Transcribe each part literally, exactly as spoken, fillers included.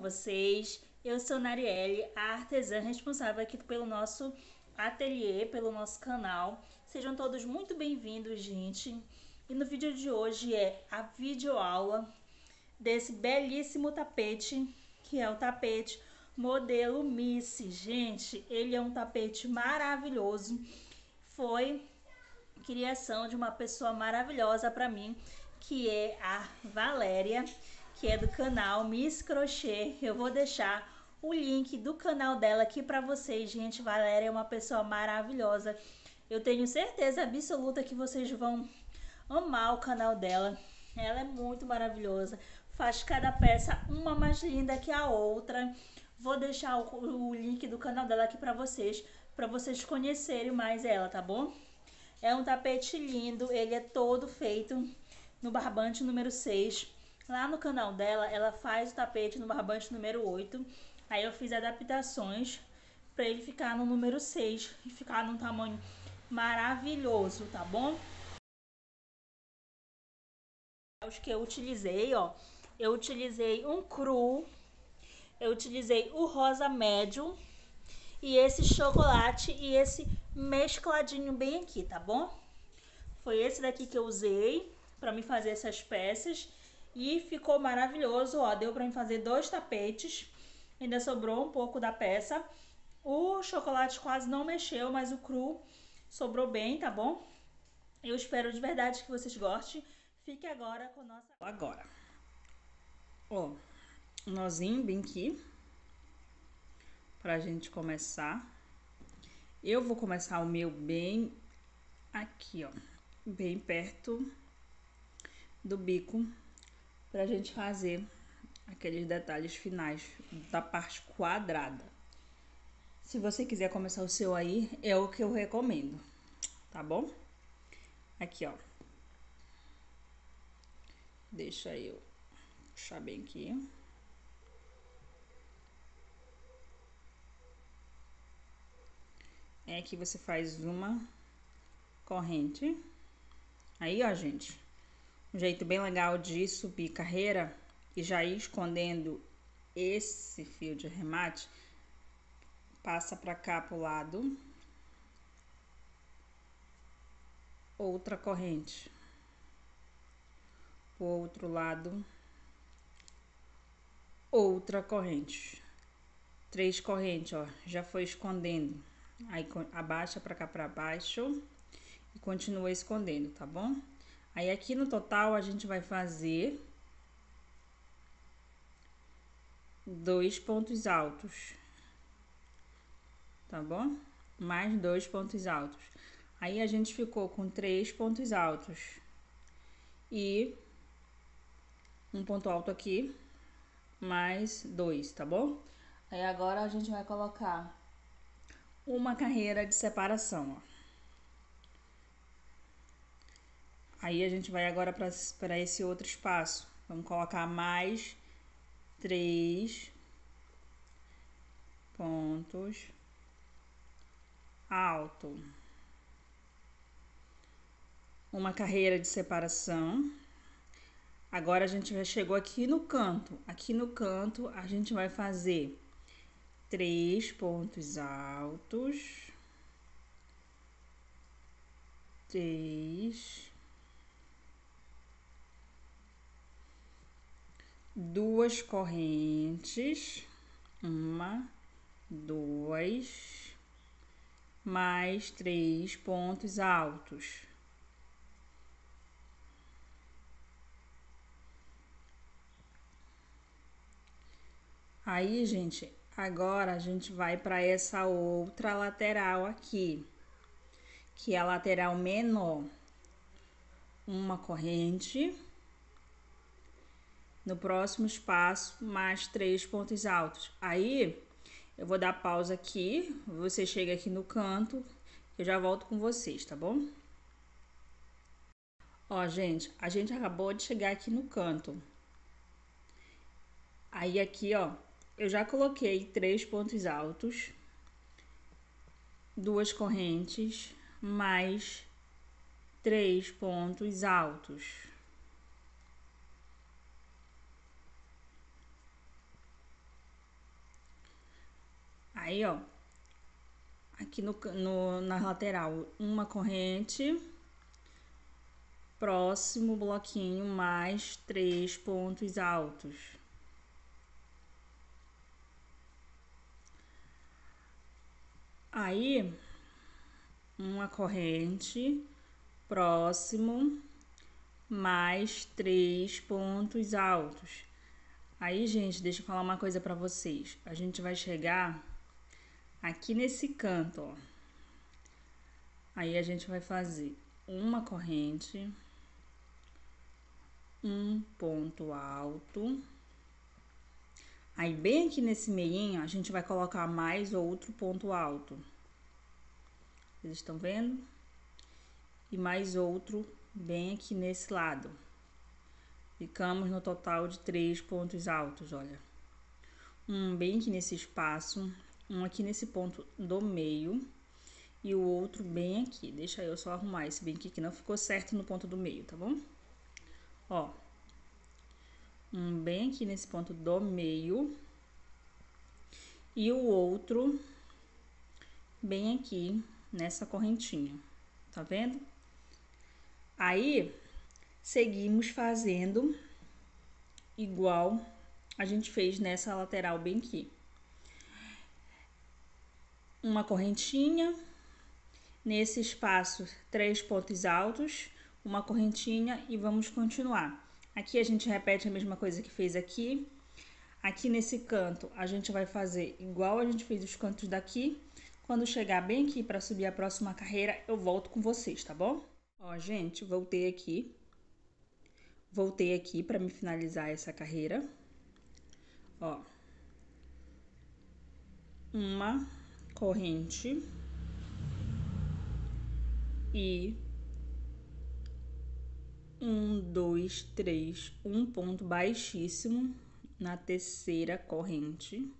vocês? Eu sou Narielle, a artesã responsável aqui pelo nosso ateliê, pelo nosso canal. Sejam todos muito bem-vindos, gente. E no vídeo de hoje é a videoaula desse belíssimo tapete, que é o tapete modelo Missy. Gente, ele é um tapete maravilhoso. Foi criação de uma pessoa maravilhosa para mim, que é a Valéria, que é do canal Miss Crochê. Eu vou deixar o link do canal dela aqui para vocês, gente. Valéria é uma pessoa maravilhosa. Eu tenho certeza absoluta que vocês vão amar o canal dela. Ela é muito maravilhosa. Faz cada peça uma mais linda que a outra. Vou deixar o, o link do canal dela aqui para vocês, para vocês conhecerem mais ela, tá bom? É um tapete lindo, ele é todo feito no barbante número seis. Lá no canal dela, ela faz o tapete no barbante número oito. Aí eu fiz adaptações para ele ficar no número seis e ficar num tamanho maravilhoso, tá bom? Os que eu utilizei, ó, eu utilizei um cru, eu utilizei o rosa médio e esse chocolate e esse mescladinho bem aqui, tá bom? Foi esse daqui que eu usei para me fazer essas peças e ficou maravilhoso, ó, deu para me fazer dois tapetes, ainda sobrou um pouco da peça. O chocolate quase não mexeu, mas o cru sobrou bem, tá bom? Eu espero de verdade que vocês gostem. Fique agora com a nossa... Agora, ó, um nozinho bem aqui, pra gente começar. Eu vou começar o meu bem aqui, ó, bem perto do bico, pra gente fazer aqueles detalhes finais da parte quadrada. Se você quiser começar o seu aí, é o que eu recomendo, tá bom? Aqui, ó. Deixa eu puxar bem aqui. É, aqui você faz uma corrente. Aí, ó, gente, um jeito bem legal de subir carreira e já ir escondendo esse fio de arremate, passa pra cá pro lado, outra corrente, pro outro lado, outra corrente, três correntes, ó, já foi escondendo. Aí abaixa pra cá pra baixo e continua escondendo, tá bom? Aí aqui no total a gente vai fazer dois pontos altos, tá bom? Mais dois pontos altos. Aí a gente ficou com três pontos altos e um ponto alto aqui, mais dois, tá bom? Aí agora a gente vai colocar uma carreira de separação, ó. Aí a gente vai agora para esse outro espaço. Vamos colocar mais três pontos alto, uma carreira de separação. Agora a gente já chegou aqui no canto. Aqui no canto a gente vai fazer três pontos altos, três, duas correntes, uma, duas, mais três pontos altos. Aí, gente, agora a gente vai para essa outra lateral aqui, que é a lateral menor. Uma corrente. No próximo espaço, mais três pontos altos. Aí, eu vou dar pausa aqui, você chega aqui no canto, eu já volto com vocês, tá bom? Ó, gente, a gente acabou de chegar aqui no canto. Aí aqui, ó, eu já coloquei três pontos altos, duas correntes, mais três pontos altos. Aí, ó, aqui no, no, na lateral, uma corrente, próximo bloquinho, mais três pontos altos. Aí, uma corrente, próximo, mais três pontos altos. Aí, gente, deixa eu falar uma coisa pra vocês. A gente vai chegar aqui nesse canto, ó. Aí a gente vai fazer uma corrente, um ponto alto. Aí bem aqui nesse meinho, a gente vai colocar mais outro ponto alto. Vocês estão vendo? E mais outro bem aqui nesse lado. Ficamos no total de três pontos altos, olha. Um bem aqui nesse espaço, um aqui nesse ponto do meio e o outro bem aqui. Deixa eu só arrumar esse bem aqui que não ficou certo no ponto do meio, tá bom? Ó, um bem aqui nesse ponto do meio e o outro bem aqui nessa correntinha, tá vendo? Aí, seguimos fazendo igual a gente fez nessa lateral bem aqui. Uma correntinha, nesse espaço, três pontos altos, uma correntinha e vamos continuar. Aqui a gente repete a mesma coisa que fez aqui. Aqui nesse canto, a gente vai fazer igual a gente fez os cantos daqui. Quando chegar bem aqui para subir a próxima carreira, eu volto com vocês, tá bom? Ó, gente, voltei aqui. Voltei aqui para me finalizar essa carreira. Ó. Uma corrente. E um, dois, três, um ponto baixíssimo na terceira corrente.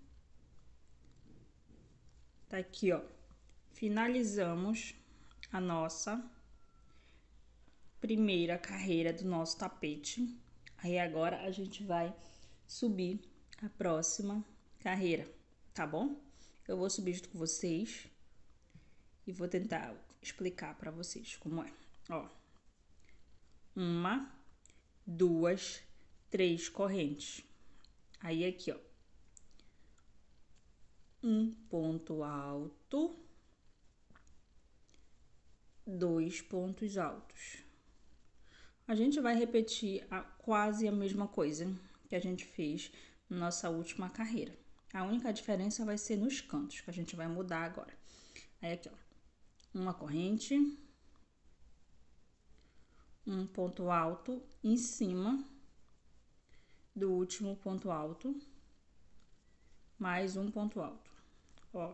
Tá aqui, ó. Finalizamos a nossa primeira carreira do nosso tapete. Aí agora a gente vai subir a próxima carreira, tá bom? Eu vou subir junto com vocês e vou tentar explicar pra vocês como é. Ó, uma, duas, três correntes. Aí aqui, ó, um ponto alto, dois pontos altos. A gente vai repetir a, quase a mesma coisa que a gente fez na nossa última carreira. A única diferença vai ser nos cantos, que a gente vai mudar agora. Aí aqui, ó, uma corrente, um ponto alto em cima do último ponto alto, mais um ponto alto, ó.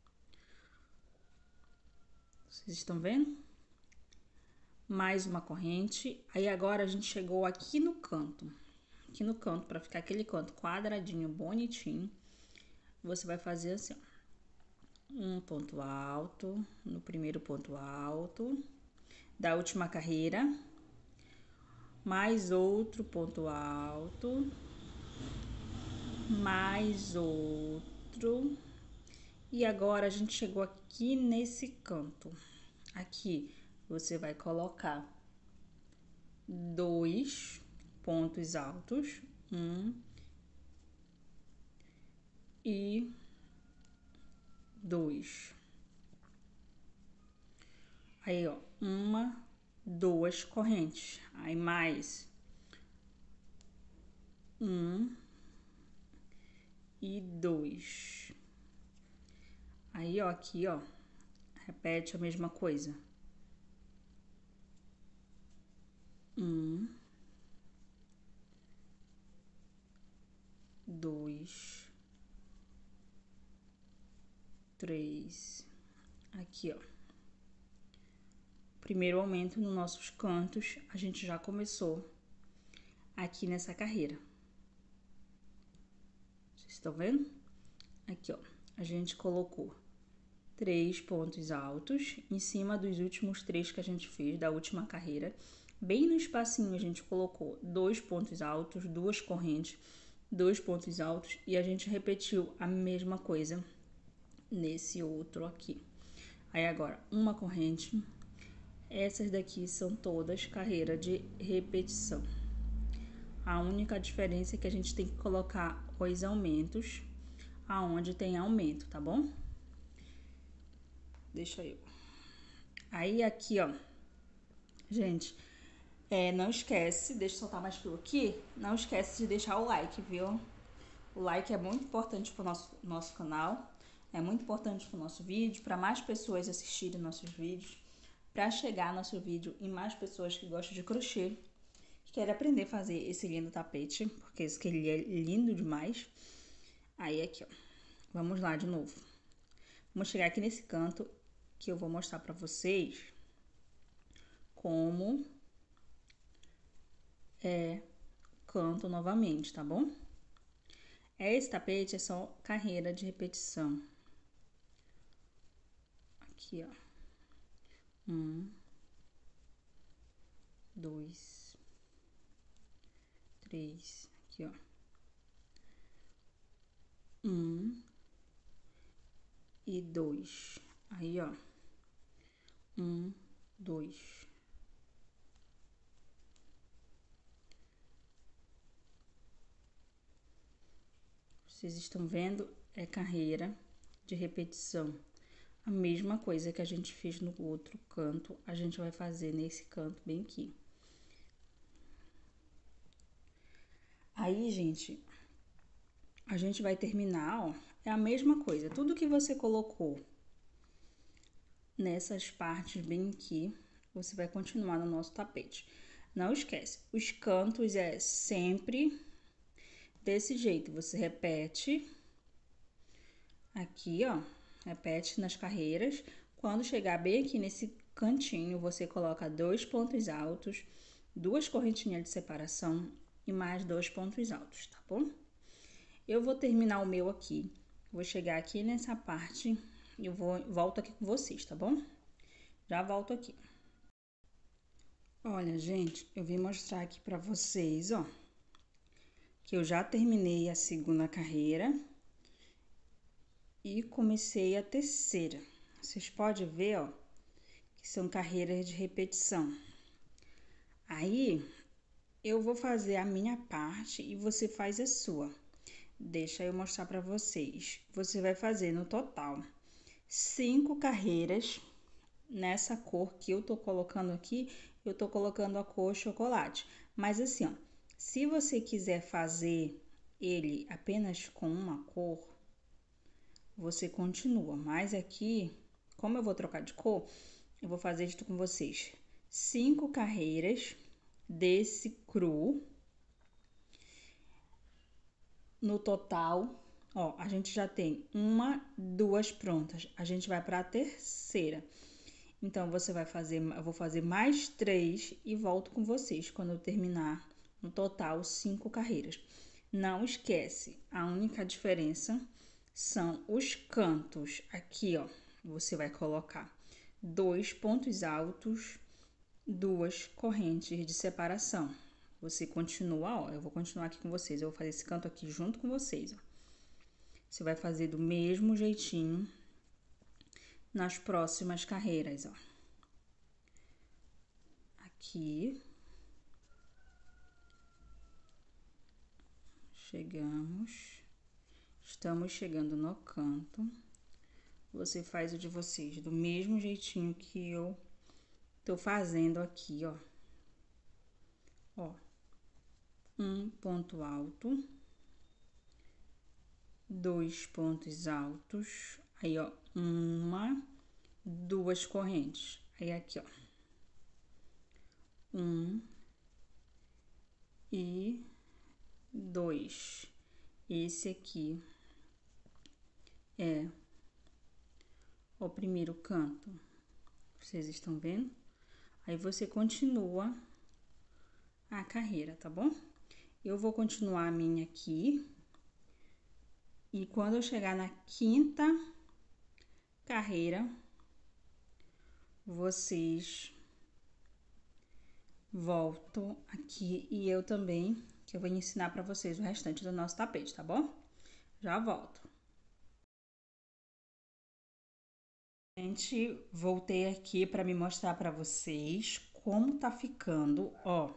Vocês estão vendo? Mais uma corrente. Aí agora a gente chegou aqui no canto. Aqui no canto, para ficar aquele canto quadradinho, bonitinho, você vai fazer assim, ó. Um ponto alto, no primeiro ponto alto da última carreira, mais outro ponto alto, mais outro. E agora a gente chegou aqui nesse canto. Aqui você vai colocar dois pontos altos, um e dois. Aí, ó, uma, duas correntes. Aí mais um e dois. Aí, ó, aqui, ó, repete a mesma coisa. Um, dois, três. Aqui, ó. Primeiro aumento nos nossos cantos, a gente já começou aqui nessa carreira. Vocês estão vendo? Aqui, ó, a gente colocou três pontos altos em cima dos últimos três que a gente fez da última carreira. Bem no espacinho a gente colocou dois pontos altos, duas correntes, dois pontos altos e a gente repetiu a mesma coisa nesse outro aqui. Aí agora, uma corrente. Essas daqui são todas carreira de repetição. A única diferença é que a gente tem que colocar os aumentos aonde tem aumento, tá bom? Deixa eu. Aí aqui, ó, gente, é, não esquece, deixa eu soltar mais fio aqui, não esquece de deixar o like, viu? O like é muito importante pro nosso, nosso canal, é muito importante pro nosso vídeo, para mais pessoas assistirem nossos vídeos, para chegar nosso vídeo em mais pessoas que gostam de crochê, que querem aprender a fazer esse lindo tapete, porque isso que ele é lindo demais. Aí aqui, ó, vamos lá de novo. Vamos chegar aqui nesse canto que eu vou mostrar pra vocês como é canto novamente, tá bom? Esse tapete é só carreira de repetição. Aqui, ó. Um, dois, três, aqui, ó. Um e dois. Aí, ó. Um, dois. Vocês estão vendo? É carreira de repetição. A mesma coisa que a gente fez no outro canto, a gente vai fazer nesse canto bem aqui. Aí, gente, a gente vai terminar, ó, é a mesma coisa. Tudo que você colocou nessas partes bem aqui, você vai continuar no nosso tapete. Não esquece, os cantos é sempre desse jeito. Você repete aqui, ó, repete nas carreiras. Quando chegar bem aqui nesse cantinho, você coloca dois pontos altos, duas correntinhas de separação e mais dois pontos altos, tá bom? Eu vou terminar o meu aqui, vou chegar aqui nessa parte e eu vou, volto aqui com vocês, tá bom? Já volto aqui. Olha, gente, eu vim mostrar aqui pra vocês, ó, que eu já terminei a segunda carreira e comecei a terceira. Vocês podem ver, ó, que são carreiras de repetição. Aí, eu vou fazer a minha parte e você faz a sua. Deixa eu mostrar pra vocês. Você vai fazer no total cinco carreiras nessa cor que eu tô colocando aqui. Eu tô colocando a cor chocolate. Mas assim, ó, se você quiser fazer ele apenas com uma cor, você continua. Mas aqui, como eu vou trocar de cor, eu vou fazer isso com vocês. Cinco carreiras desse cru. No total, ó, a gente já tem uma, duas prontas. A gente vai para a terceira. Então, você vai fazer, eu vou fazer mais três e volto com vocês quando eu terminar, no total, cinco carreiras. Não esquece, a única diferença são os cantos. Aqui, ó, você vai colocar dois pontos altos, duas correntes de separação. Você continua, ó, eu vou continuar aqui com vocês, eu vou fazer esse canto aqui junto com vocês, ó. Você vai fazer do mesmo jeitinho nas próximas carreiras, ó. Aqui. Chegamos. Estamos chegando no canto. Você faz o de vocês do mesmo jeitinho que eu tô fazendo aqui, ó. Ó. Um ponto alto. Dois pontos altos. Aí, ó, uma, duas correntes. Aí, aqui, ó. Um e dois. Esse aqui é o primeiro canto. Vocês estão vendo? Aí, você continua a carreira, tá bom? Eu vou continuar a minha aqui. E quando eu chegar na quinta carreira, vocês voltam aqui e eu também, que eu vou ensinar pra vocês o restante do nosso tapete, tá bom? Já volto. Gente, voltei aqui para me mostrar para vocês como tá ficando, ó.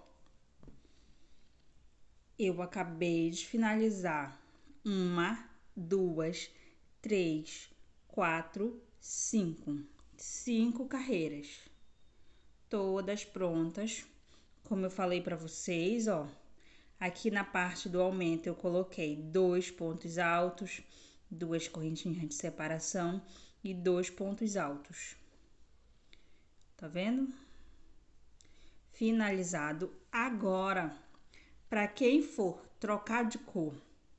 Eu acabei de finalizar uma, duas, três, quatro, cinco. Cinco carreiras. Todas prontas. Como eu falei para vocês, ó. Aqui na parte do aumento eu coloquei dois pontos altos, duas correntinhas de separação e dois pontos altos. Tá vendo? Finalizado. Agora, para quem for trocar de cor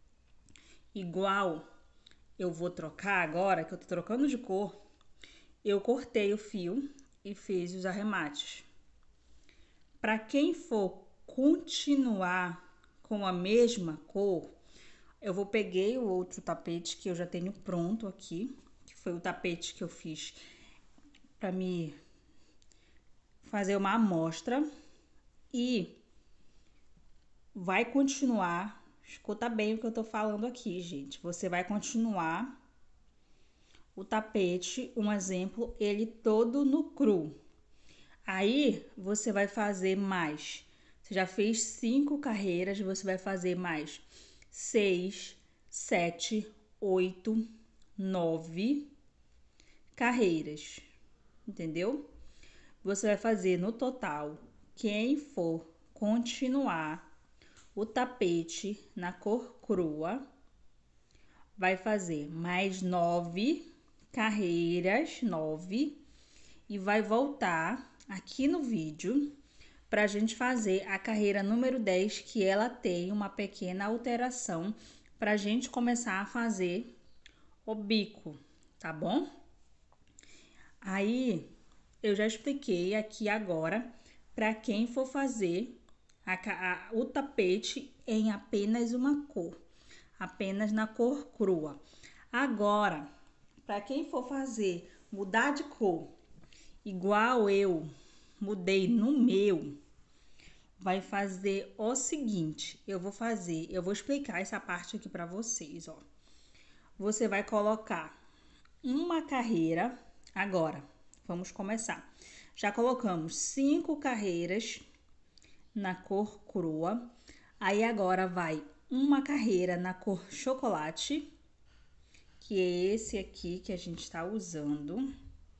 igual eu vou trocar agora, que eu tô trocando de cor, eu cortei o fio e fiz os arremates. Para quem for continuar com a mesma cor, eu vou peguei o outro tapete que eu já tenho pronto aqui, que foi o tapete que eu fiz para me fazer uma amostra e vai continuar. Escuta bem o que eu tô falando aqui, gente. Você vai continuar o tapete, um exemplo, ele todo no cru. Aí você vai fazer mais. Você já fez cinco carreiras, você vai fazer mais seis, sete, oito, nove carreiras, entendeu? Você vai fazer no total, quem for continuar o tapete na cor crua, vai fazer mais nove carreiras, nove, e vai voltar aqui no vídeo para a gente fazer a carreira número dez, que ela tem uma pequena alteração para a gente começar a fazer o bico, tá bom? Aí eu já expliquei aqui agora para quem for fazer a, a, o tapete em apenas uma cor, apenas na cor crua. Agora, para quem for fazer mudar de cor, igual eu mudei no meu, vai fazer o seguinte, eu vou fazer, eu vou explicar essa parte aqui para vocês, ó. Você vai colocar uma carreira, agora, vamos começar. Já colocamos cinco carreiras na cor crua, aí agora vai uma carreira na cor chocolate, que é esse aqui que a gente está usando,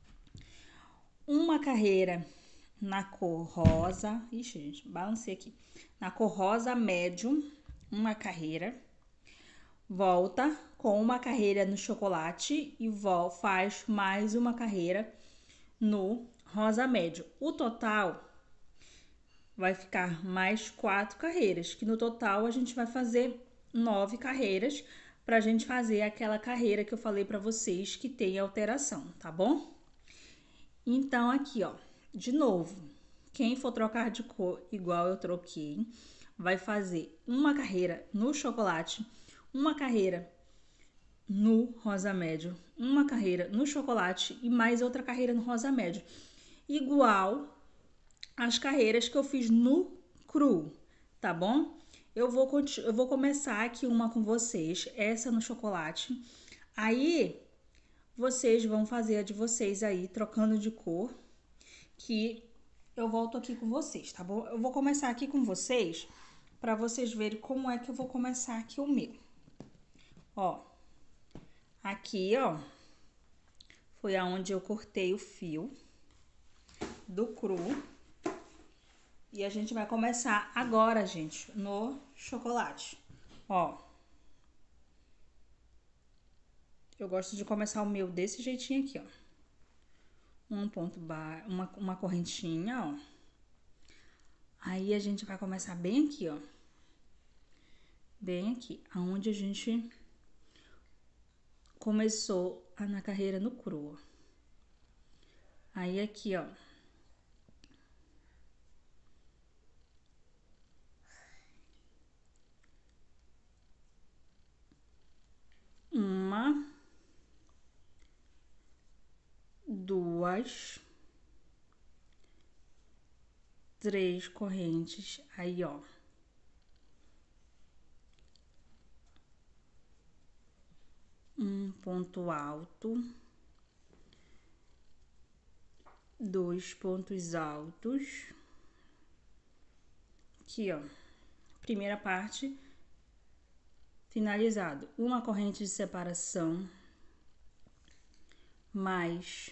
uma carreira na cor rosa, ixi, gente, balancei aqui, na cor rosa médium, uma carreira, volta com uma carreira no chocolate e faz mais uma carreira no rosa médio. O total vai ficar mais quatro carreiras, que no total a gente vai fazer nove carreiras para a gente fazer aquela carreira que eu falei para vocês que tem alteração, tá bom? Então, aqui, ó, de novo, quem for trocar de cor igual eu troquei, vai fazer uma carreira no chocolate, uma carreira no rosa médio, uma carreira no chocolate e mais outra carreira no rosa médio. Igual as carreiras que eu fiz no cru, tá bom? Eu vou, eu vou começar aqui uma com vocês, essa no chocolate. Aí, vocês vão fazer a de vocês aí, trocando de cor, que eu volto aqui com vocês, tá bom? Eu vou começar aqui com vocês, para vocês verem como é que eu vou começar aqui o meu. Ó, aqui, ó, foi aonde eu cortei o fio do cru. E a gente vai começar agora, gente, no chocolate. Ó, eu gosto de começar o meu desse jeitinho aqui, ó. Um ponto baixo, uma, uma correntinha, ó. Aí a gente vai começar bem aqui, ó. Bem aqui, aonde a gente começou a, na carreira no cru. Aí aqui, ó. Uma, duas, três correntes, aí, ó. Um ponto alto, dois pontos altos. Aqui, ó, primeira parte finalizado, uma corrente de separação, mais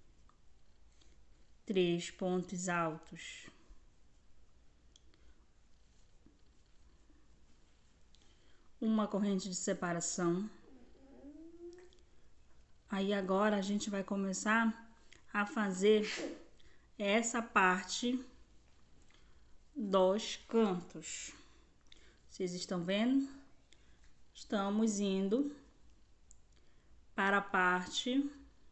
três pontos altos, uma corrente de separação. Aí agora a gente vai começar a fazer essa parte dos cantos. Vocês estão vendo? Estamos indo para a parte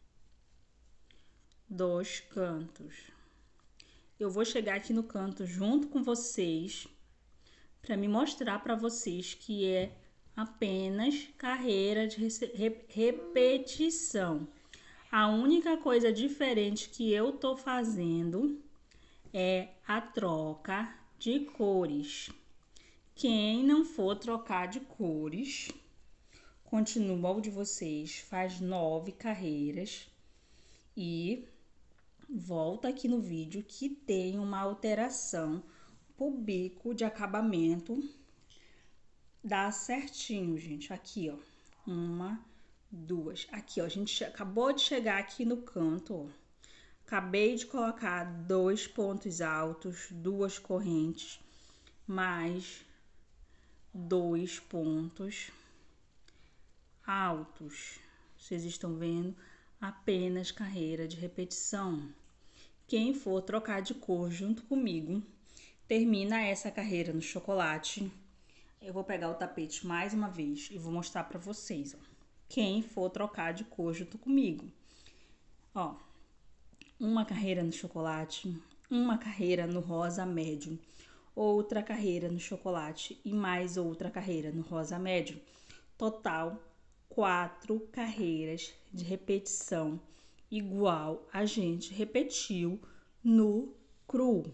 dos cantos. Eu vou chegar aqui no canto junto com vocês para me mostrar para vocês que é apenas carreira de repetição. A única coisa diferente que eu tô fazendo é a troca de cores. Quem não for trocar de cores, continua o de vocês, faz nove carreiras e volta aqui no vídeo que tem uma alteração pro bico de acabamento. Dá certinho, gente. Aqui, ó, uma, duas. Aqui, ó, a gente acabou de chegar aqui no canto, ó. Acabei de colocar dois pontos altos, duas correntes, mais dois pontos altos. Vocês estão vendo? Apenas carreira de repetição. Quem for trocar de cor junto comigo, termina essa carreira no chocolate. Eu vou pegar o tapete mais uma vez e vou mostrar para vocês, ó. Quem for trocar de cor junto comigo, ó, uma carreira no chocolate, uma carreira no rosa médio, outra carreira no chocolate e mais outra carreira no rosa médio. Total, quatro carreiras de repetição igual a gente repetiu no cru.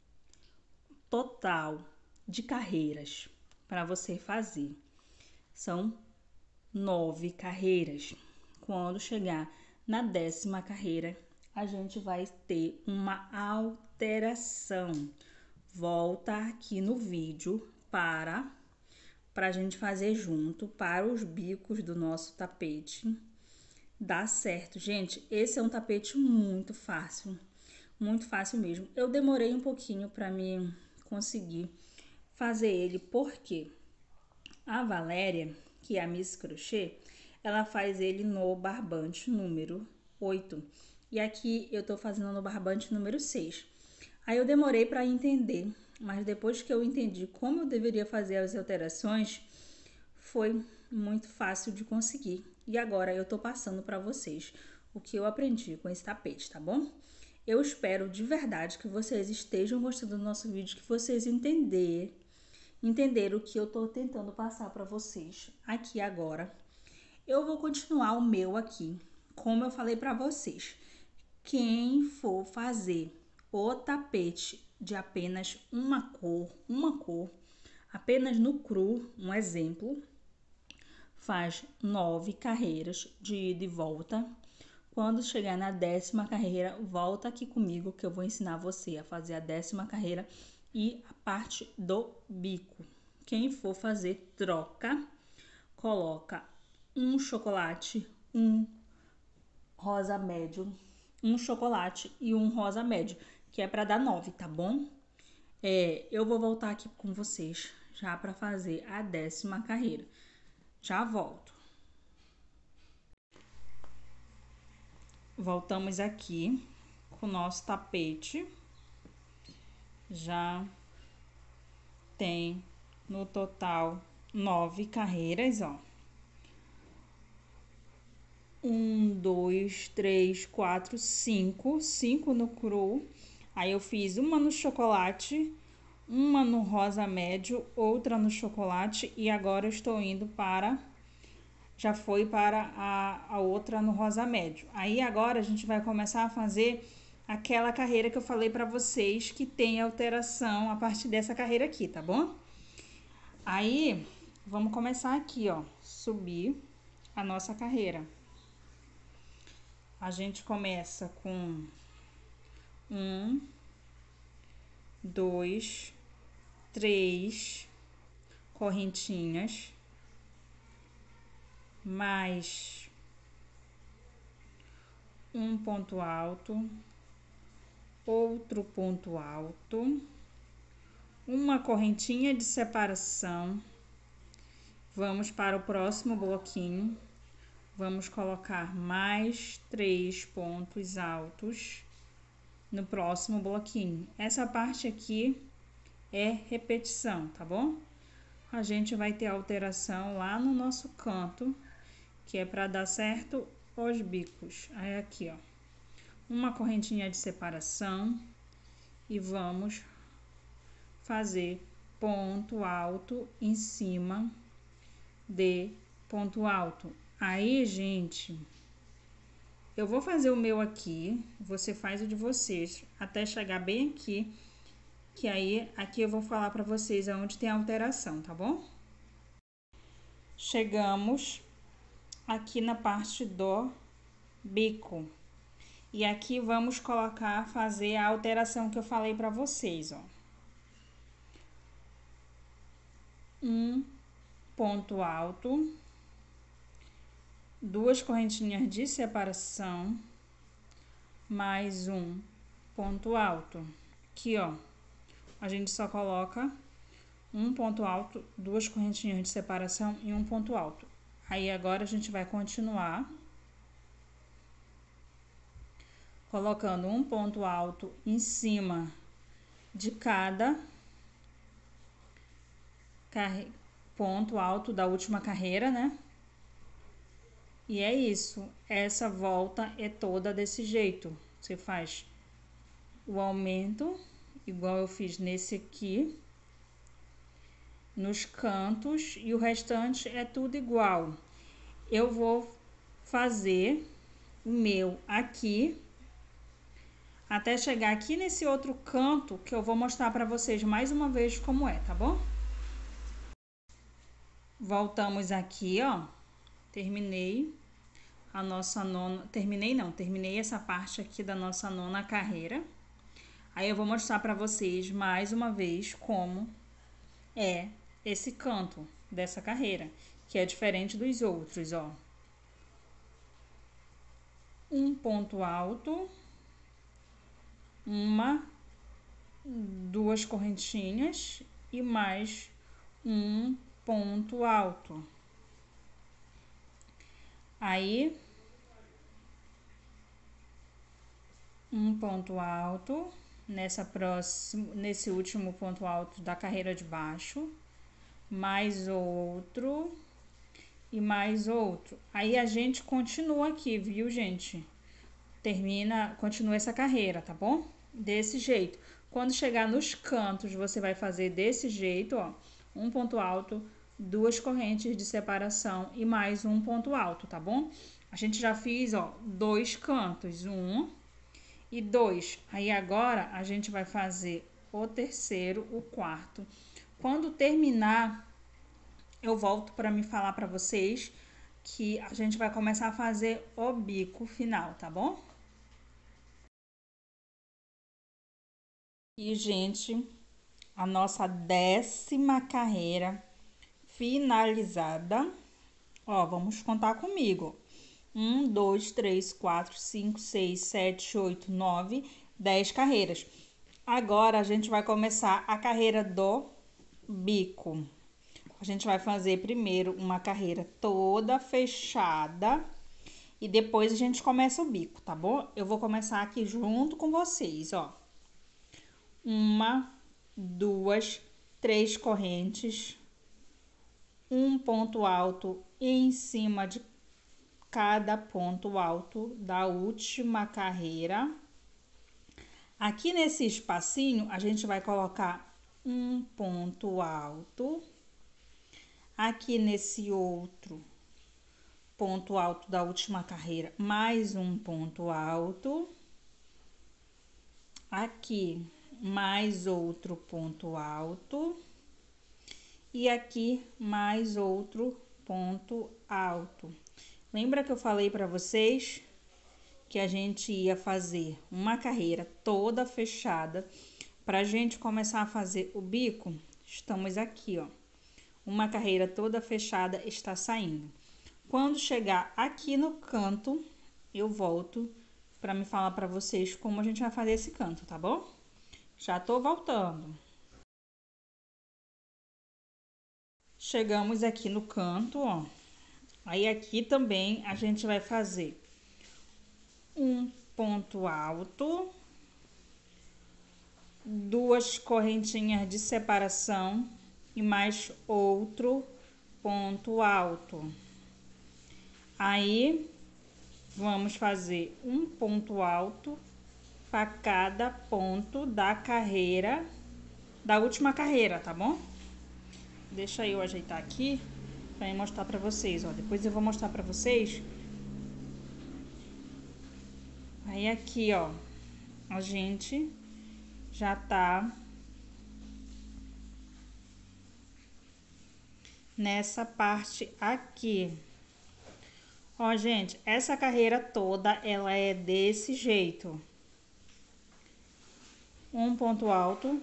Total de carreiras para você fazer são nove carreiras. Quando chegar na décima carreira, a gente vai ter uma alteração. Volta aqui no vídeo para para a gente fazer junto para os bicos do nosso tapete. Dá certo, gente. Esse é um tapete muito fácil, muito fácil mesmo. Eu demorei um pouquinho para me conseguir fazer ele, porque a Valéria, que é a Miss Crochê, ela faz ele no barbante número oito. E aqui eu tô fazendo no barbante número seis. Aí eu demorei para entender, mas depois que eu entendi como eu deveria fazer as alterações, foi muito fácil de conseguir. E agora eu tô passando para vocês o que eu aprendi com esse tapete, tá bom? Eu espero de verdade que vocês estejam gostando do nosso vídeo, que vocês entenderem, entenderam o que eu tô tentando passar para vocês aqui agora. Eu vou continuar o meu aqui, como eu falei para vocês. Quem for fazer o tapete de apenas uma cor, uma cor, apenas no cru, um exemplo, faz nove carreiras de ida e volta. Quando chegar na décima carreira, volta aqui comigo que eu vou ensinar você a fazer a décima carreira e a parte do bico. Quem for fazer troca, coloca um chocolate, um rosa médio, um chocolate e um rosa médio, que é para dar nove, tá bom? É, eu vou voltar aqui com vocês já para fazer a décima carreira. Já volto. Voltamos aqui com o nosso tapete. Já tem no total nove carreiras, ó. Um, dois, três, quatro, cinco. Cinco no cru. Aí eu fiz uma no chocolate, uma no rosa médio, outra no chocolate e agora eu estou indo para... Já foi para a, a outra no rosa médio. Aí agora a gente vai começar a fazer aquela carreira que eu falei para vocês que tem alteração a partir dessa carreira aqui, tá bom? Aí vamos começar aqui, ó, subir a nossa carreira. A gente começa com Um, dois, três correntinhas, mais um ponto alto, outro ponto alto, uma correntinha de separação. Vamos para o próximo bloquinho. Vamos colocar mais três pontos altos no próximo bloquinho. Essa parte aqui é repetição, tá bom? A gente vai ter alteração lá no nosso canto, que é para dar certo os bicos. Aí aqui, ó, uma correntinha de separação e vamos fazer ponto alto em cima de ponto alto. Aí, gente, eu vou fazer o meu aqui, você faz o de vocês, até chegar bem aqui, que aí aqui eu vou falar para vocês aonde tem alteração, tá bom? Chegamos aqui na parte do bico. E aqui vamos colocar, fazer a alteração que eu falei para vocês, ó. Um ponto alto, duas correntinhas de separação, mais um ponto alto. Aqui, ó, a gente só coloca um ponto alto, duas correntinhas de separação e um ponto alto. Aí agora a gente vai continuar colocando um ponto alto em cima de cada ponto alto da última carreira, né? E é isso, essa volta é toda desse jeito. Você faz o aumento, igual eu fiz nesse aqui, nos cantos, e o restante é tudo igual. Eu vou fazer o meu aqui, até chegar aqui nesse outro canto, que eu vou mostrar para vocês mais uma vez como é, tá bom? Voltamos aqui, ó, terminei a nossa nona, terminei não, terminei essa parte aqui da nossa nona carreira. Aí eu vou mostrar para vocês mais uma vez como é esse canto dessa carreira, que é diferente dos outros, ó. Um ponto alto, uma, duas correntinhas e mais um ponto alto. Aí, um ponto alto nessa próxima, nesse último ponto alto da carreira de baixo, mais outro e mais outro. Aí a gente continua aqui, viu, gente? Termina, continua essa carreira, tá bom? Desse jeito. Quando chegar nos cantos, você vai fazer desse jeito, ó, um ponto alto, duas correntes de separação e mais um ponto alto, tá bom? A gente já fez, ó, dois cantos, um e dois. Aí agora a gente vai fazer o terceiro, o quarto. Quando terminar, eu volto para me falar para vocês que a gente vai começar a fazer o bico final, tá bom? E, gente, a nossa décima carreira finalizada. Ó, vamos contar comigo. Um, dois, três, quatro, cinco, seis, sete, oito, nove, dez carreiras. Agora a gente vai começar a carreira do bico. A gente vai fazer primeiro uma carreira toda fechada e depois a gente começa o bico, tá bom? Eu vou começar aqui junto com vocês, ó. Uma, duas, três correntes, um ponto alto em cima de cada ponto alto da última carreira. Aqui nesse espacinho, a gente vai colocar um ponto alto. Aqui nesse outro ponto alto da última carreira, mais um ponto alto. Aqui, mais outro ponto alto. E aqui, mais outro ponto alto. Lembra que eu falei para vocês que a gente ia fazer uma carreira toda fechada. Para a gente começar a fazer o bico, estamos aqui, ó. Uma carreira toda fechada está saindo. Quando chegar aqui no canto, eu volto para me falar para vocês como a gente vai fazer esse canto, tá bom? Já tô voltando. Chegamos aqui no canto, ó. Aí aqui também a gente vai fazer um ponto alto, duas correntinhas de separação e mais outro ponto alto. Aí vamos fazer um ponto alto para cada ponto da carreira, da última carreira, tá bom? Deixa eu ajeitar aqui para mostrar para vocês, ó. Depois eu vou mostrar para vocês. Aí aqui, ó, a gente já tá nessa parte aqui. Ó, gente, essa carreira toda, ela é desse jeito. Um ponto alto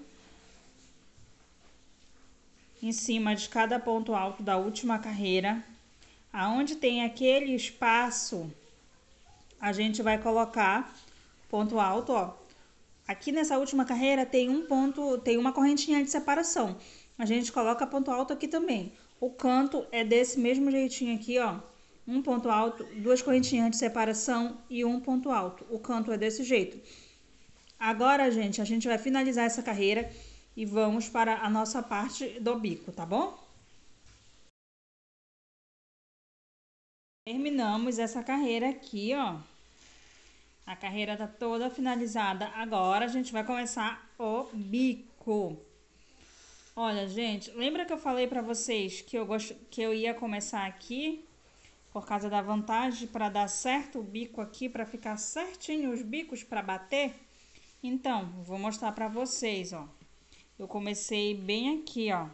em cima de cada ponto alto da última carreira. Aonde tem aquele espaço, a gente vai colocar ponto alto, ó. Aqui nessa última carreira tem um ponto, tem uma correntinha de separação. A gente coloca ponto alto aqui também. O canto é desse mesmo jeitinho aqui, ó. Um ponto alto, duas correntinhas de separação e um ponto alto. O canto é desse jeito. Agora, gente, a gente vai finalizar essa carreira e vamos para a nossa parte do bico, tá bom? Terminamos essa carreira aqui, ó. A carreira tá toda finalizada. Agora a gente vai começar o bico. Olha, gente, lembra que eu falei pra vocês que eu gosto, que eu ia começar aqui por causa da vantagem para dar certo o bico aqui, para ficar certinho os bicos para bater? Então, vou mostrar pra vocês, ó. Eu comecei bem aqui, ó.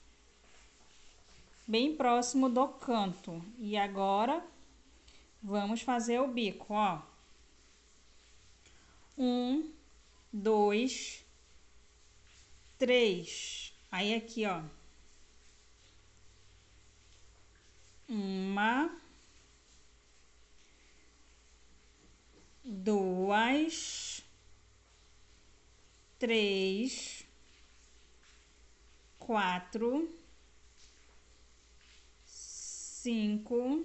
Bem próximo do canto. E agora vamos fazer o bico, ó. Um, dois, três. Aí aqui, ó. Uma, duas, três, quatro, cinco,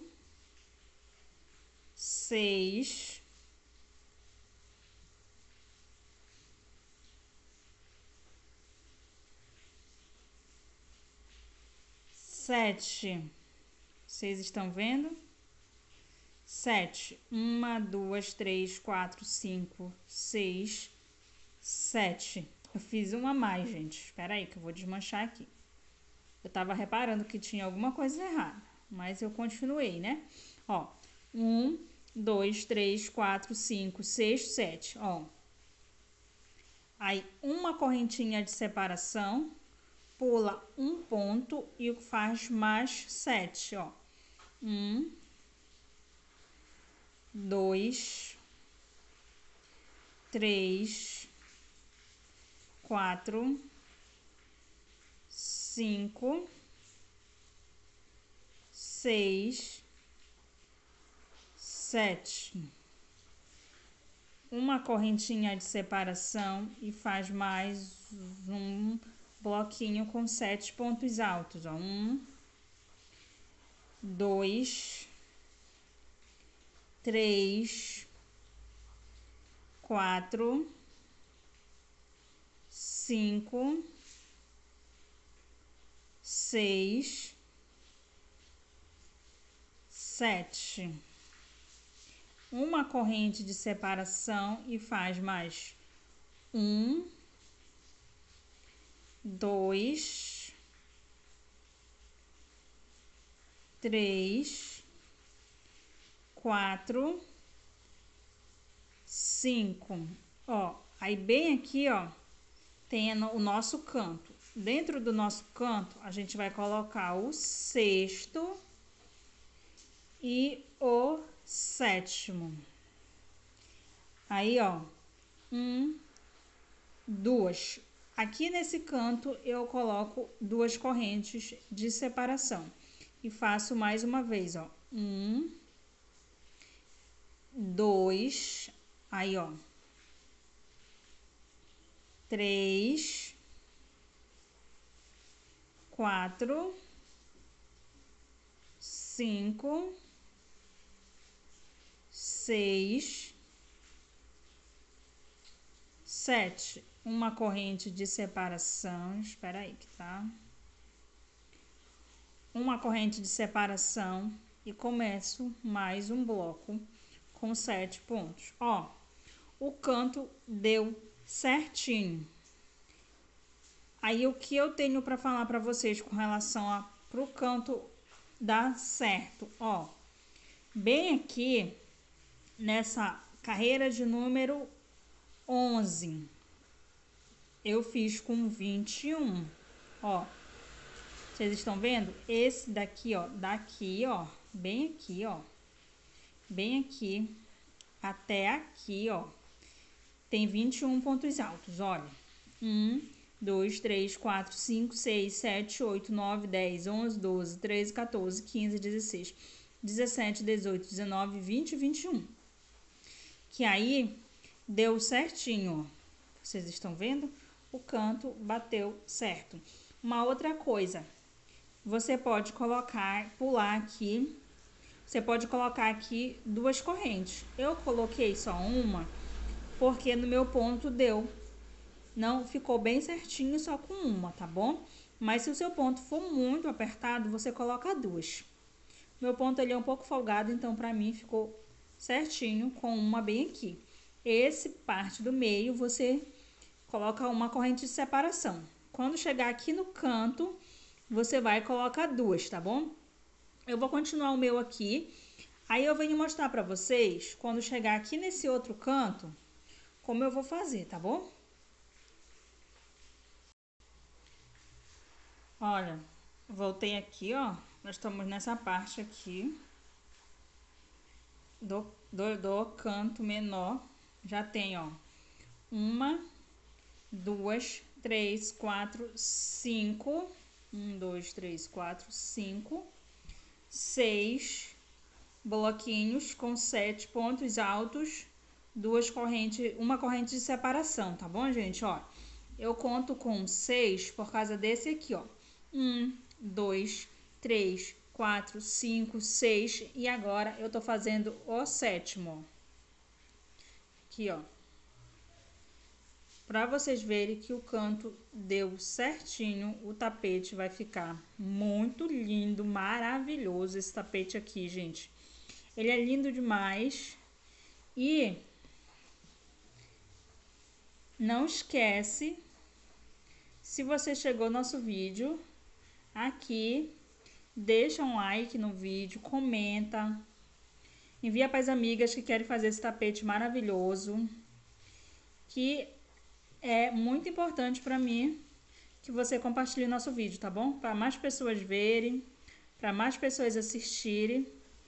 seis, sete. Vocês estão vendo? Sete. Uma, duas, três, quatro, cinco, seis, sete. Eu fiz uma a mais, gente. Espera aí que eu vou desmanchar aqui. Eu tava reparando que tinha alguma coisa errada, mas eu continuei, né? Ó, um, dois, três, quatro, cinco, seis, sete, ó. Aí, uma correntinha de separação, pula um ponto e faz mais sete, ó. Um, dois, três, quatro, cinco, seis, sete. Uma correntinha de separação e faz mais um bloquinho com sete pontos altos, ó. Um, dois, três, quatro, cinco, seis, sete. Uma corrente de separação e faz mais um, dois, três, quatro, cinco. Ó, aí bem aqui, ó, tem o nosso canto. Dentro do nosso canto, a gente vai colocar o sexto e o sétimo. Aí, ó, um, duas. Aqui nesse canto eu coloco duas correntes de separação e faço mais uma vez, ó, um, dois, aí, ó, três, quatro, cinco, seis, sete. Uma corrente de separação, espera aí que tá. Uma corrente de separação e começo mais um bloco com sete pontos. Ó, o canto deu certinho. Aí o que eu tenho para falar para vocês com relação a pro canto dar certo, ó, bem aqui nessa carreira de número onze, eu fiz com vinte e um, ó, vocês estão vendo? Esse daqui, ó, daqui, ó, bem aqui, ó, bem aqui até aqui, ó, tem vinte e um pontos altos, olha, um, dois, três, quatro, cinco, seis, sete, oito, nove, dez, onze, doze, treze, quatorze, quinze, dezesseis, dezessete, dezoito, dezenove, vinte e vinte e um. Que aí deu certinho, ó. Vocês estão vendo? O canto bateu certo. Uma outra coisa, você pode colocar, pular aqui, você pode colocar aqui duas correntes. Eu coloquei só uma, porque no meu ponto deu. Não ficou bem certinho só com uma, tá bom? Mas se o seu ponto for muito apertado, você coloca duas. Meu ponto ele é um pouco folgado, então pra mim ficou certinho com uma bem aqui. Esse parte do meio você coloca uma corrente de separação. Quando chegar aqui no canto, você vai colocar duas, tá bom? Eu vou continuar o meu aqui. Aí eu venho mostrar pra vocês, quando chegar aqui nesse outro canto, como eu vou fazer, tá bom? Olha, voltei aqui, ó. Nós estamos nessa parte aqui do, do, do canto menor. Já tem, ó, uma, duas, três, quatro, cinco. Um, dois, três, quatro, cinco. Seis bloquinhos com sete pontos altos. Duas correntes, uma corrente de separação, tá bom, gente? Ó, eu conto com seis por causa desse aqui, ó. Um, dois, três, quatro, cinco, seis. E agora eu tô fazendo o sétimo. Aqui, ó. Pra vocês verem que o canto deu certinho, o tapete vai ficar muito lindo, maravilhoso esse tapete aqui, gente. Ele é lindo demais. E não esquece, se você chegou no nosso vídeo, aqui, deixa um like no vídeo, comenta, envia para as amigas que querem fazer esse tapete maravilhoso, que é muito importante para mim que você compartilhe nosso vídeo, tá bom? Para mais pessoas verem, para mais pessoas assistirem.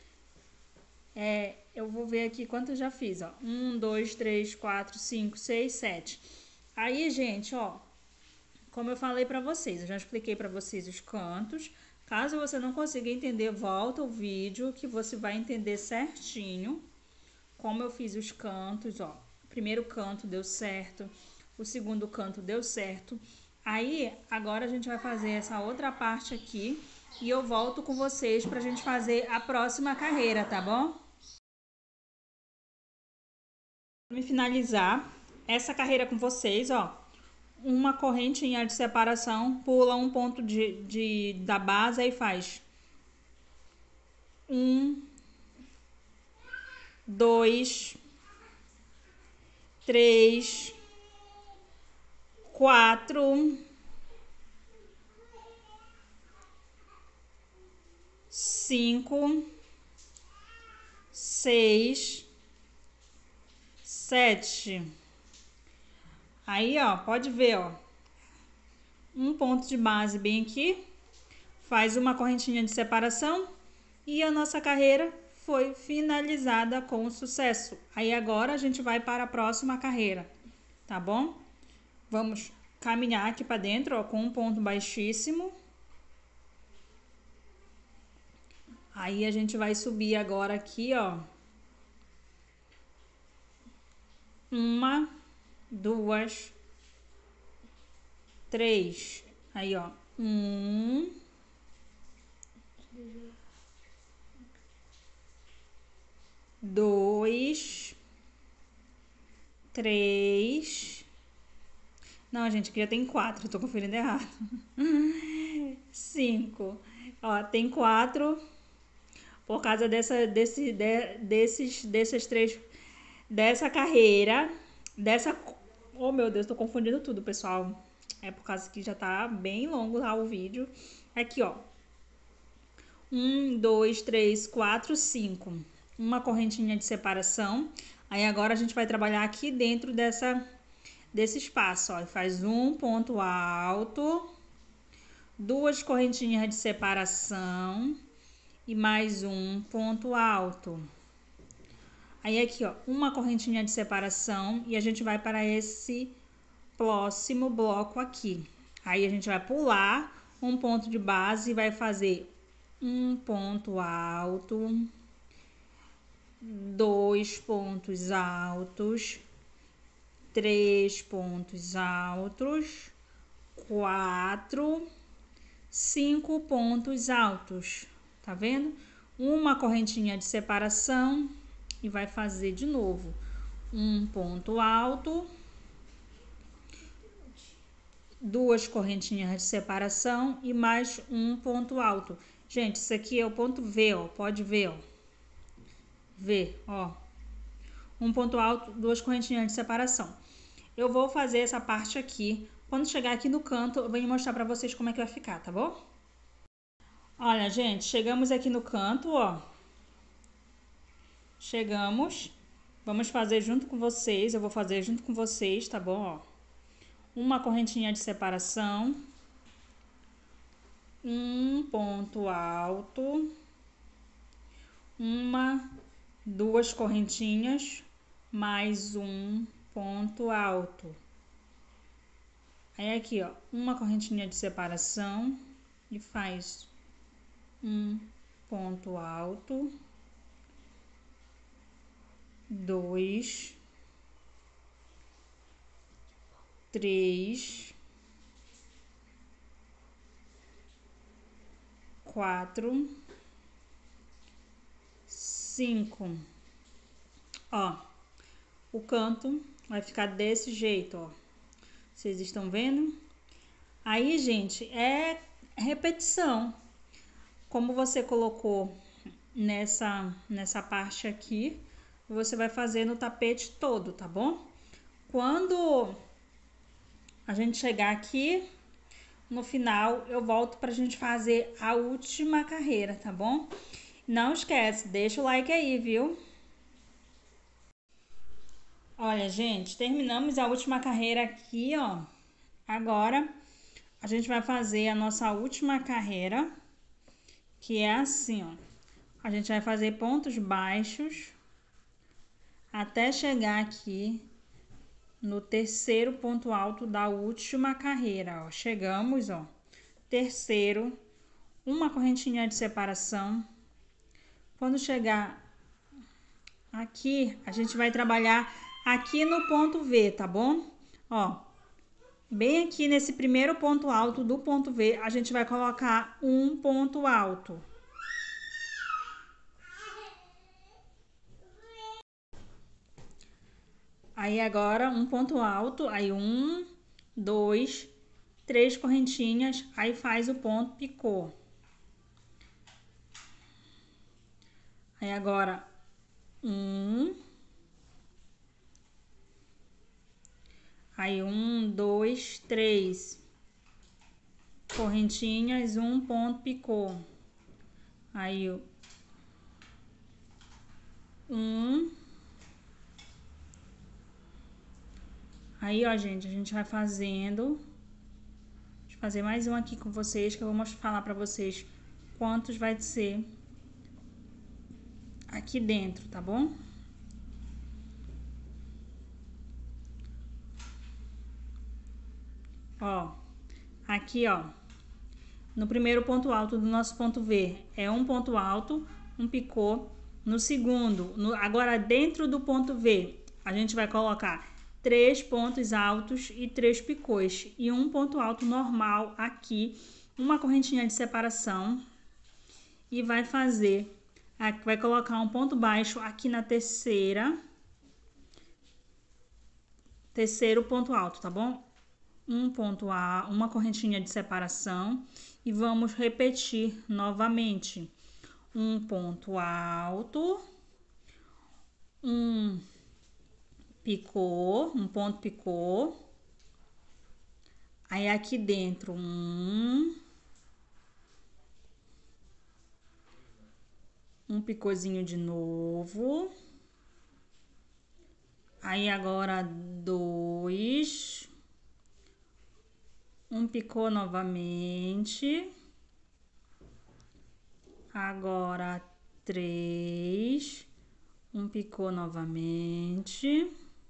É, eu vou ver aqui quanto eu já fiz, ó. Um, dois, três, quatro, cinco, seis, sete. Aí, gente, ó, como eu falei pra vocês, eu já expliquei pra vocês os cantos. Caso você não consiga entender, volta o vídeo que você vai entender certinho como eu fiz os cantos, ó. O primeiro canto deu certo, o segundo canto deu certo. Aí, agora a gente vai fazer essa outra parte aqui e eu volto com vocês pra gente fazer a próxima carreira, tá bom? Pra me finalizar essa carreira com vocês, ó, uma correntinha de separação, pula um ponto de, de, da base e faz um, dois, três, quatro, cinco, seis, sete. Aí, ó, pode ver, ó, um ponto de base bem aqui, faz uma correntinha de separação e a nossa carreira foi finalizada com sucesso. Aí agora a gente vai para a próxima carreira, tá bom? Vamos caminhar aqui para dentro, ó, com um ponto baixíssimo. Aí a gente vai subir agora aqui, ó. Uma, duas, três. Aí, ó. Um, dois, três. Não, gente, aqui já tem quatro. Eu tô conferindo errado. Cinco. Ó, tem quatro. Por causa dessa, desse, de, desses, desses três, dessa carreira, dessa... Oh, meu Deus, tô confundindo tudo, pessoal. É por causa que já tá bem longo lá o vídeo. Aqui, ó. Um, dois, três, quatro, cinco. Uma correntinha de separação. Aí agora a gente vai trabalhar aqui dentro dessa, desse espaço, ó. Faz um ponto alto, duas correntinhas de separação e mais um ponto alto. Aí aqui, ó, uma correntinha de separação e a gente vai para esse próximo bloco aqui. Aí a gente vai pular um ponto de base e vai fazer um ponto alto, dois pontos altos, três pontos altos, quatro, cinco pontos altos. Tá vendo? Uma correntinha de separação e vai fazer de novo um ponto alto, duas correntinhas de separação e mais um ponto alto. Gente, isso aqui é o ponto V, ó, pode ver, ó. V, ó. Um ponto alto, duas correntinhas de separação. Eu vou fazer essa parte aqui. Quando chegar aqui no canto, eu venho mostrar pra vocês como é que vai ficar, tá bom? Olha, gente, chegamos aqui no canto, ó. Chegamos. Vamos fazer junto com vocês. Eu vou fazer junto com vocês, tá bom? Ó. Uma correntinha de separação. Um ponto alto. Uma, duas correntinhas, mais um ponto alto. Aí aqui, ó, uma correntinha de separação e faz um ponto alto, dois, três, quatro, cinco. Ó, o canto vai ficar desse jeito, ó. Vocês estão vendo? Aí, gente, é repetição. Como você colocou nessa, nessa parte aqui, você vai fazer no tapete todo, tá bom? Quando a gente chegar aqui, no final, eu volto pra gente fazer a última carreira, tá bom? Não esquece, deixa o like aí, viu? Olha, gente, terminamos a última carreira aqui, ó. Agora, a gente vai fazer a nossa última carreira, que é assim, ó. A gente vai fazer pontos baixos até chegar aqui no terceiro ponto alto da última carreira, ó. Chegamos, ó. Terceiro, uma correntinha de separação. Quando chegar aqui, a gente vai trabalhar aqui no ponto V, tá bom? Ó, bem aqui nesse primeiro ponto alto do ponto V, a gente vai colocar um ponto alto. Aí agora um ponto alto, aí um, dois, três correntinhas, aí faz o ponto picô. Aí agora um, aí um, dois, três correntinhas, um ponto picô. Aí um, aí ó, gente, a gente vai fazendo. Deixa eu fazer mais um aqui com vocês, que eu vou mostrar, falar pra vocês quantos vai ser aqui dentro, tá bom? Ó, aqui, ó, no primeiro ponto alto do nosso ponto V é um ponto alto, um picô. No segundo, no, agora dentro do ponto V, a gente vai colocar três pontos altos e três picôs e um ponto alto normal aqui, uma correntinha de separação e vai fazer, vai colocar um ponto baixo aqui na terceira, terceiro ponto alto, tá bom? Um ponto A, uma correntinha de separação e vamos repetir novamente. Um ponto alto, um picô, um ponto picô. Aí aqui dentro um, um picôzinho de novo. Aí agora dois, um picô novamente. Agora três, um picô novamente.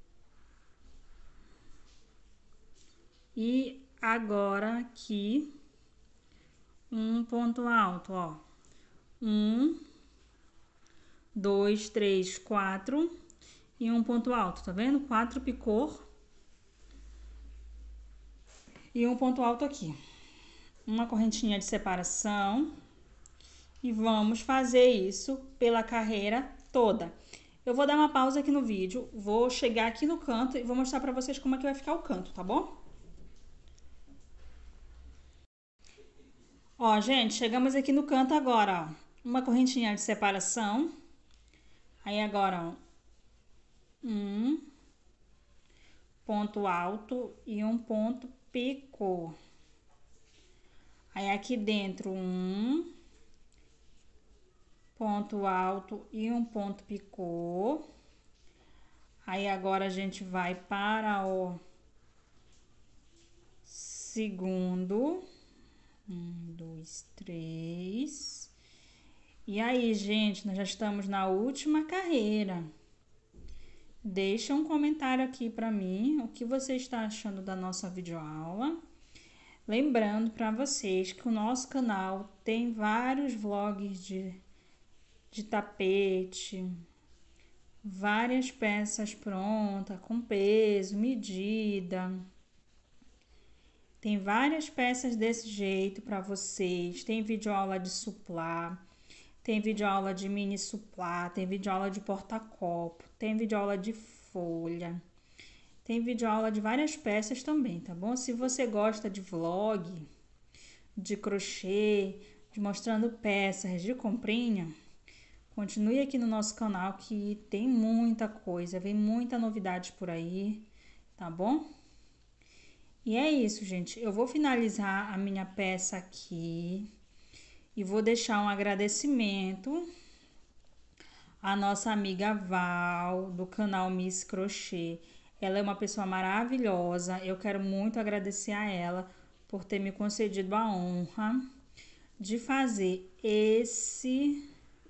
E agora aqui um ponto alto, ó. Um, dois, três, quatro e um ponto alto, tá vendo? Quatro picô e um ponto alto aqui. Uma correntinha de separação. E vamos fazer isso pela carreira toda. Eu vou dar uma pausa aqui no vídeo, vou chegar aqui no canto e vou mostrar pra vocês como é que vai ficar o canto, tá bom? Ó, gente, chegamos aqui no canto agora, ó. Uma correntinha de separação. Aí agora, ó, um ponto alto e um ponto picô. Aí aqui dentro, um ponto alto e um ponto picô. Aí agora a gente vai para o segundo. Um, dois, três. E aí, gente, nós já estamos na última carreira. Deixa um comentário aqui para mim o que você está achando da nossa videoaula. Lembrando para vocês que o nosso canal tem vários vlogs de, de tapete, várias peças prontas, com peso, medida. Tem várias peças desse jeito para vocês. Tem videoaula de suplá, tem videoaula de mini suplá, tem videoaula de porta-copo, tem videoaula de folha. Tem videoaula de várias peças também, tá bom? Se você gosta de vlog, de crochê, de mostrando peças de comprinha, continue aqui no nosso canal que tem muita coisa, vem muita novidade por aí, tá bom? E é isso, gente. Eu vou finalizar a minha peça aqui e vou deixar um agradecimento à nossa amiga Val, do canal Miss Crochê. Ela é uma pessoa maravilhosa. Eu quero muito agradecer a ela por ter me concedido a honra de fazer esse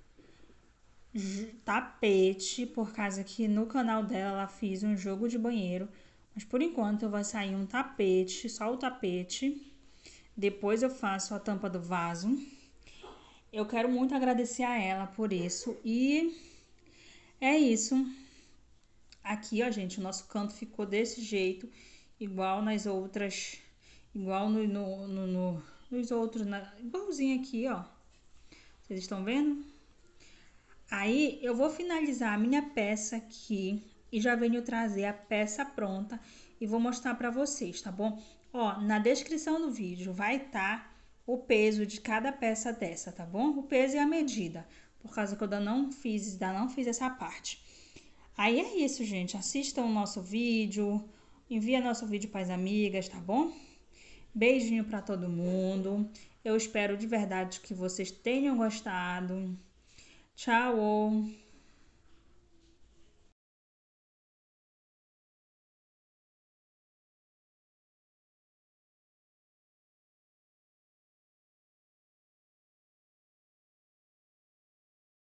tapete, por causa que no canal dela ela fez um jogo de banheiro. Mas por enquanto vai sair um tapete, só o tapete. Depois eu faço a tampa do vaso. Eu quero muito agradecer a ela por isso. E é isso. Aqui, ó, gente, o nosso canto ficou desse jeito, igual nas outras, igual no, no, no, no nos outros, na, igualzinho aqui, ó. Vocês estão vendo? Aí, eu vou finalizar a minha peça aqui e já venho trazer a peça pronta e vou mostrar pra vocês, tá bom? Ó, na descrição do vídeo vai estar o peso de cada peça dessa, tá bom? O peso e a medida, por causa que eu ainda não fiz, ainda não fiz essa parte. Aí é isso, gente. Assistam o nosso vídeo, envia nosso vídeo para as amigas, tá bom? Beijinho para todo mundo. Eu espero de verdade que vocês tenham gostado. Tchau!